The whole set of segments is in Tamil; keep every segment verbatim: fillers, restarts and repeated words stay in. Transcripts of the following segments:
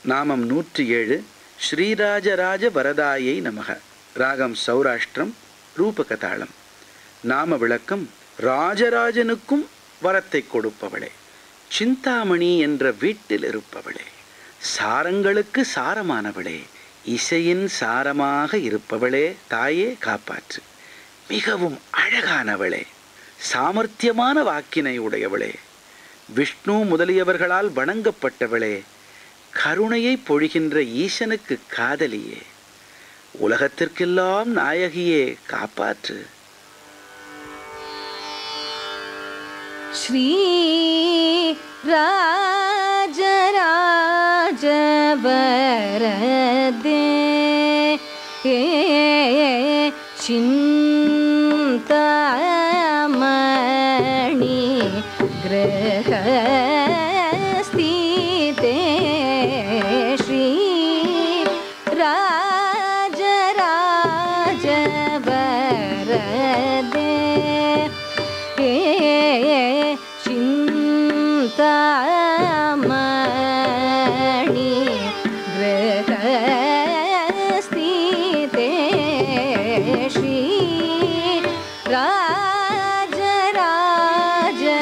நாமம் நூற்றி ஏழு. ஸ்ரீ ராஜராஜ வரதாயை நமக. ராகம் சௌராஷ்டிரம், ரூபக தாளம். நாம விளக்கம். ராஜராஜனுக்கும் வரத்தை கொடுப்பவளே, சிந்தாமணி என்ற வீட்டில் இருப்பவளே, சாரங்களுக்கு சாரமானவளே, இசையின் சாரமாக இருப்பவளே, தாயே காப்பாற்று. மிகவும் அழகானவளே, சாமர்த்தியமான வாக்கினை உடையவளே, விஷ்ணு முதலியவர்களால் வணங்கப்பட்டவளே, கருணையை பொழிகின்ற ஈசனுக்கு காதலியே, உலகத்திற்கெல்லாம் நாயகியே காப்பாற்று. ஸ்ரீ ராஜராஜ வரதே cintAmaNi krhastitE Shri rAjarAja varadE cintAmaNi krhastitE Shri rAjarAja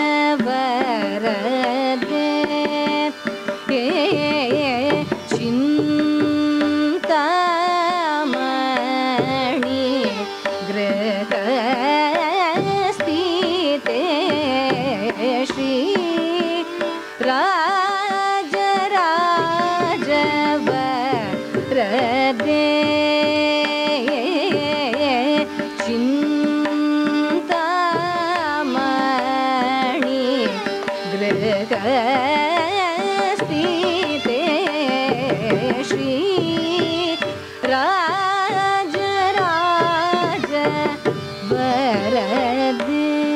varadE cintAmaNi krhastitE Shri rAjarAja varadE cintAmaNi krhastitE Shri rAjarAja varadE.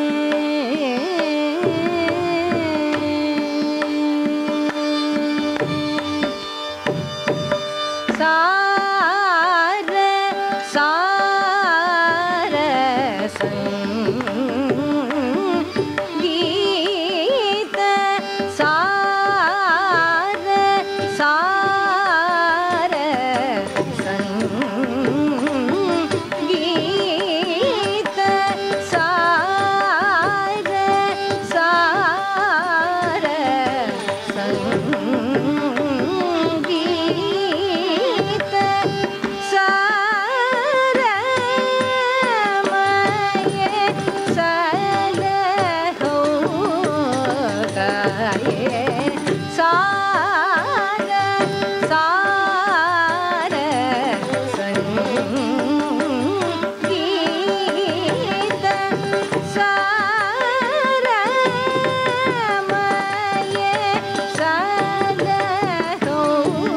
Sara Sara sangIta Sara Sara sangIta Sara Sara sangIta sAramayE salahau tAyE sAra sAra sangIta sAramayE salahau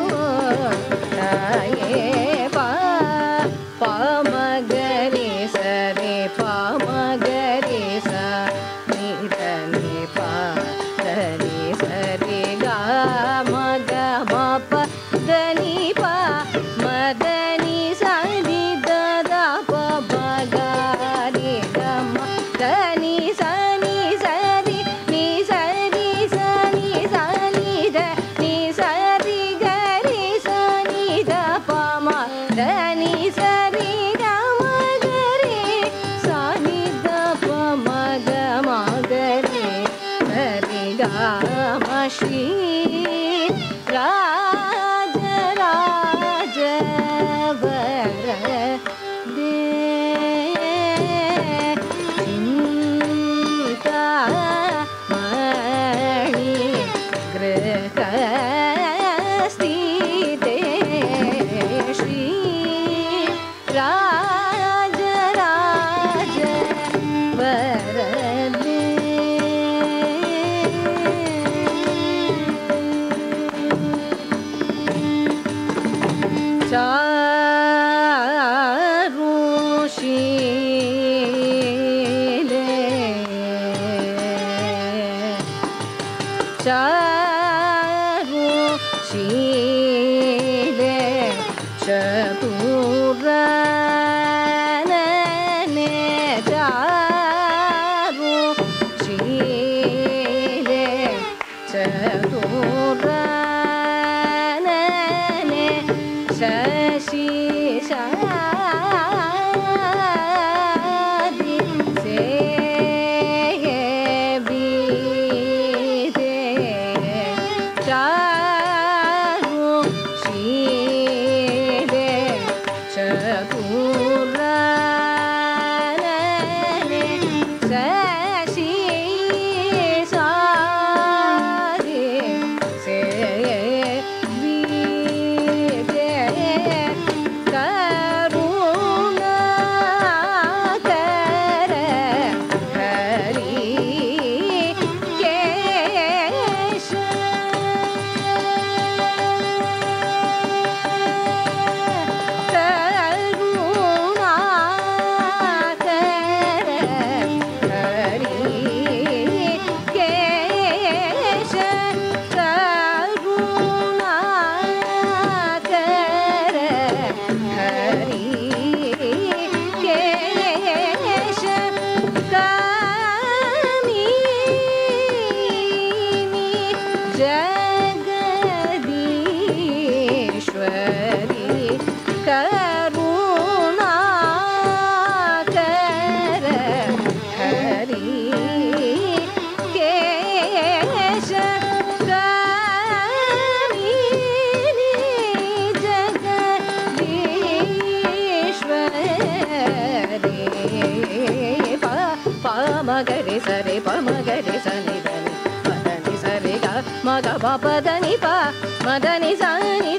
tAyE pa pa magari sare pa magari sa ni ni pa ni sare ga ma ga ma pa ni pa madani sari da da pa ba ga ri ga ma ni sa ni sari ni sari sa ni sa ni da ni sari ga ri sa ni da pa ma ni sari ga ma ga ri sa ni da pa ma ga ma ga ri ri ga ma Shri rAjarAja varade cintAmaNi krhastitE Shri rAjarAja varade. Charushile Charushile Chaturane Charushile Chaturane चारु शीले चतुरानने शशि सारे से वीरे करुणाकर हरि केश जगदीश्वरी करुणाकर हरि केश कामिनी जगदीश्वरी प मगरे सरे प मगरे सनि धनि मदनि सरे ग मग प प ध नि प मदनि सा नि